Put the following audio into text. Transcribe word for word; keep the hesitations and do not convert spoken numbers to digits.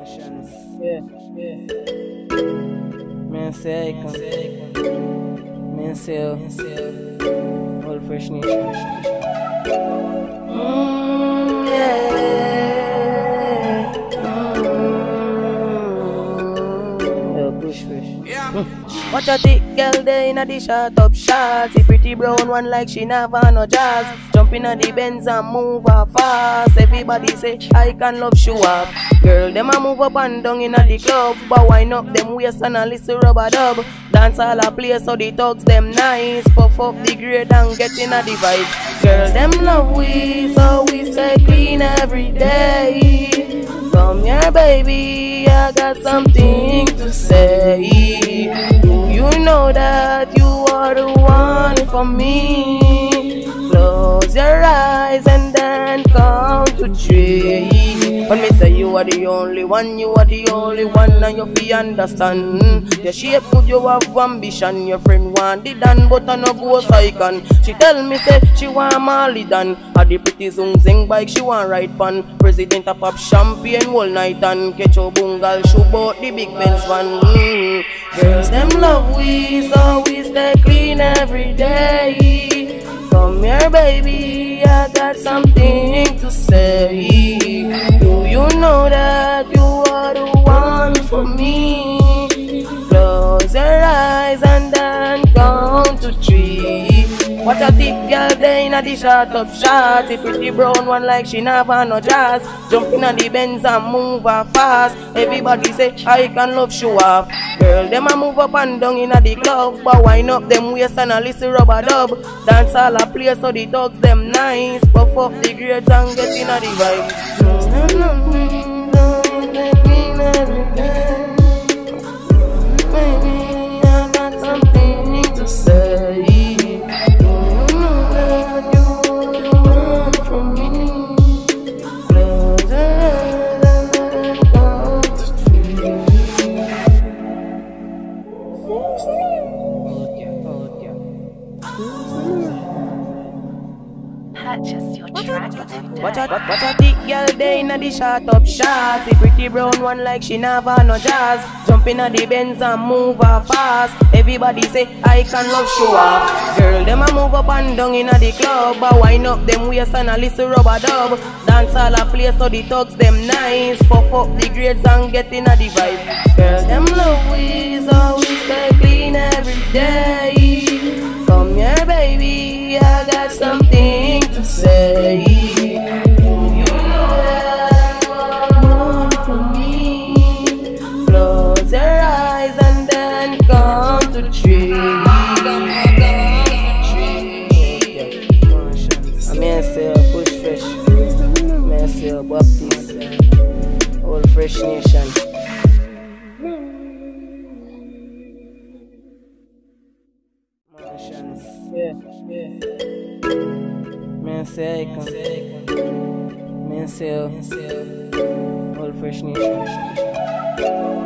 Martians. Yeah, yeah. Man say I can. Man say all fresh nation. Mm, yeah. Mm. Yo, push fresh. Yeah. Watch a thick girl there in a the shot up shots. The pretty brown one like she never no jazz. Jump in a the Benz and move her fast. Everybody say I can love show up. Girl, them a move up and down in a the club, but wind up them waist and a listen rubber dub. Dance all a play so the thugs them nice. Puff up the grade and get in a the vibe. Girl, them love we, so we stay clean every day. Come here baby, I got something to say. Do you know that you are the one for me? Close your eyes and then count to three. When me say you are the only one, you are the only one, and you feel understand. Your shape good, you have ambition. Your friend want it done, but I no go cycle. She tell me say she want Molly done. A the pretty zung zing bike she want ride pan. President a pop champagne all night and catch your bungal shoe bout the big Benz one. Mm. Girls them love we, so we stay clean every day. Come here baby, I got something to say. Do you know that you are the one for me? Close your eyes and then count to three. What a thick girl there in a the shot up shots. The pretty brown one like she never no jazz. Jump in a the Benz and move her fast. Everybody say I can love show off. Girl, them a move up and down in a the club, but wind up them waist and a listen rubber dub. Dance all a play so the dogs them nice. Puff up the grades and get in a the vibe. Baby, I got something to say. Watch a, watch a thick girl there in a the shot up shots. The pretty brown one like she never no jazz. Jump in a the Benz and move her fast. Everybody say I can love show off. Girl, them a move up and down in a the club, but wind up them waist and a listen rubber dub. Dance all a play so the thugs them nice. Puff up the grades and get in a the vibe. Girl, them love we, so we stay clean every day. Come here baby, I got something to say. Baptist, all fresh nation. Martians, yeah, yeah. Man say I can. Man say all fresh nation.